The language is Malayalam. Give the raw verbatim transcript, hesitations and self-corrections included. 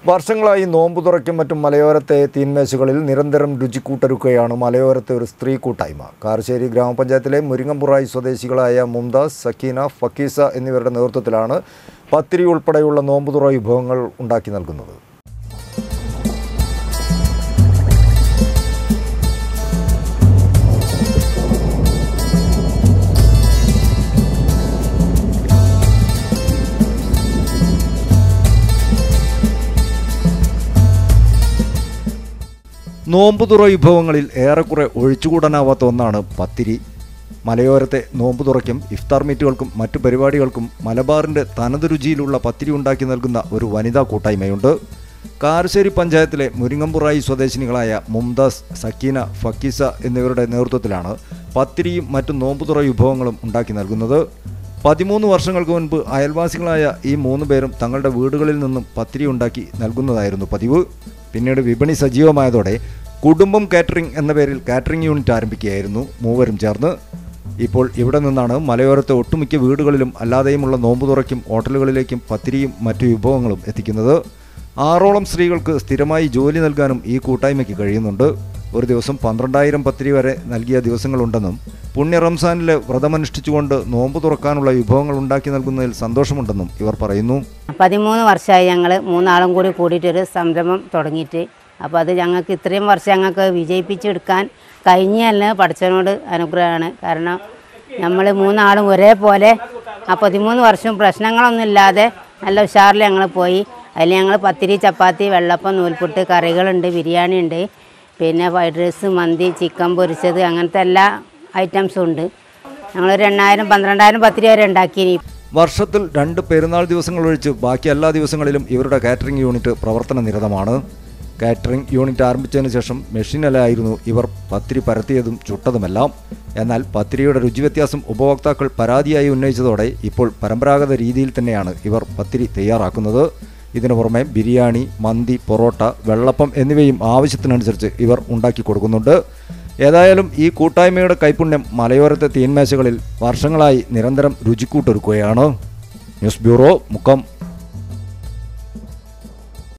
വർഷങ്ങളായി നോമ്പ് തുറയ്ക്കും മറ്റും മലയോരത്തെ തീന്മേശകളിൽ നിരന്തരം രുചിക്കൂട്ടൊരുക്കുകയാണ് മലയോരത്തെ ഒരു സ്ത്രീ കൂട്ടായ്മ. കാരശ്ശേരി ഗ്രാമപഞ്ചായത്തിലെ മുരിങ്ങമ്പുറായി സ്വദേശികളായ മുംതാസ്, സക്കീന, ഫക്കീസ എന്നിവരുടെ നേതൃത്വത്തിലാണ് പത്തിരി ഉൾപ്പെടെയുള്ള നോമ്പുതുറ വിഭവങ്ങൾ ഉണ്ടാക്കി നൽകുന്നത്. നോമ്പുതുറ വിഭവങ്ങളിൽ ഏറെക്കുറെ ഒഴിച്ചുകൂടാനാവാത്ത ഒന്നാണ് പത്തിരി. മലയോരത്തെ നോമ്പുതുറയ്ക്കും ഇഫ്താർ മീറ്റുകൾക്കും മറ്റു പരിപാടികൾക്കും മലബാറിൻ്റെ തനത് രുചിയിലുള്ള പത്തിരി ഉണ്ടാക്കി നൽകുന്ന ഒരു വനിതാ കൂട്ടായ്മയുണ്ട്. കാരശ്ശേരി പഞ്ചായത്തിലെ മുരിങ്ങമ്പുറായി സ്വദേശിനികളായ മുംതാസ്, സക്കീന, ഫക്കീസ എന്നിവരുടെ നേതൃത്വത്തിലാണ് പത്തിരിയും മറ്റു നോമ്പുതുറ വിഭവങ്ങളും ഉണ്ടാക്കി നൽകുന്നത്. പതിമൂന്ന് വർഷങ്ങൾക്ക് മുൻപ് അയൽവാസികളായ ഈ മൂന്ന് പേരും തങ്ങളുടെ വീടുകളിൽ നിന്നും പത്തിരി ഉണ്ടാക്കി നൽകുന്നതായിരുന്നു പതിവ്. പിന്നീട് വിപണി സജീവമായതോടെ കുടുംബം കാറ്ററിംഗ് എന്ന പേരിൽ കാറ്ററിംഗ് യൂണിറ്റ് ആരംഭിക്കുകയായിരുന്നു മൂവരും ചേർന്ന്. ഇപ്പോൾ ഇവിടെ നിന്നാണ് മലയോരത്തെ ഒട്ടുമിക്ക വീടുകളിലും അല്ലാതെയുമുള്ള നോമ്പുതുറയ്ക്കും ഹോട്ടലുകളിലേക്കും പത്തിരിയും മറ്റു വിഭവങ്ങളും എത്തിക്കുന്നത്. ആറോളം സ്ത്രീകൾക്ക് സ്ഥിരമായി ജോലി നൽകാനും ഈ കൂട്ടായ്മയ്ക്ക് കഴിയുന്നുണ്ട്. ഒരു ദിവസം പന്ത്രണ്ടായിരം പത്തിരി വരെ നൽകിയ ദിവസങ്ങളുണ്ടെന്നും പുണ്യ റംസാനിലെ വ്രതമനുഷ്ഠിച്ചുകൊണ്ട് നോമ്പ് തുറക്കാനുള്ള വിഭവങ്ങൾ ഉണ്ടാക്കി നൽകുന്നതിൽ സന്തോഷമുണ്ടെന്നും ഇവർ പറയുന്നു. പതിമൂന്ന് വർഷമായി ഞങ്ങൾ മൂന്നാളും കൂടി കൂടിയിട്ടൊരു സംരംഭം തുടങ്ങിയിട്ട്. അപ്പോൾ അത് ഞങ്ങൾക്ക് ഇത്രയും വർഷം ഞങ്ങൾക്ക് വിജയിപ്പിച്ചെടുക്കാൻ കഴിഞ്ഞല്ല പഠിച്ചവനോട് അനുഗ്രഹമാണ്. കാരണം നമ്മൾ മൂന്നാളും ഒരേപോലെ ആ പതിമൂന്ന് വർഷവും പ്രശ്നങ്ങളൊന്നും ഇല്ലാതെ നല്ല ഉഷാറിൽ ഞങ്ങൾ പോയി. അതിൽ ഞങ്ങൾ പത്തിരി, ചപ്പാത്തി, വെള്ളപ്പം, നൂൽപുട്ട്, കറികളുണ്ട്, ബിരിയാണി ഉണ്ട്, പിന്നെ ഫ്രൈഡ് റൈസ്, മന്തി, ചിക്കൻ പൊരിച്ചത്, അങ്ങനത്തെ എല്ലാ ഐറ്റംസും ഉണ്ട്. ഞങ്ങളൊരു എണ്ണായിരം പന്ത്രണ്ടായിരം പത്തിരി വരെ ഉണ്ടാക്കിയിനി. വർഷത്തിൽ രണ്ട് പെരുന്നാൾ ദിവസങ്ങൾ ഒഴിച്ച് ബാക്കി എല്ലാ ദിവസങ്ങളിലും ഇവരുടെ കാറ്ററിംഗ് യൂണിറ്റ് പ്രവർത്തന നിരതമാണ്. കാറ്ററിംഗ് യൂണിറ്റ് ആരംഭിച്ചതിന് ശേഷം മെഷീനിലായിരുന്നു ഇവർ പത്തിരി പരത്തിയതും ചുട്ടതുമെല്ലാം. എന്നാൽ പത്തിരിയുടെ രുചിവ്യത്യാസം ഉപഭോക്താക്കൾ പരാതിയായി ഉന്നയിച്ചതോടെ ഇപ്പോൾ പരമ്പരാഗത രീതിയിൽ തന്നെയാണ് ഇവർ പത്തിരി തയ്യാറാക്കുന്നത്. ഇതിനു പുറമെ ബിരിയാണി, മന്തി, പൊറോട്ട, വെള്ളപ്പം എന്നിവയും ആവശ്യത്തിനനുസരിച്ച് ഇവർ ഉണ്ടാക്കി കൊടുക്കുന്നുണ്ട്. ഏതായാലും ഈ കൂട്ടായ്മയുടെ കൈപുണ്യം മലയോരത്തെ തീന്മേശകളിൽ വർഷങ്ങളായി നിരന്തരം രുചിക്കൂട്ടൊരുക്കുകയാണ്. News bureau, Mukkam.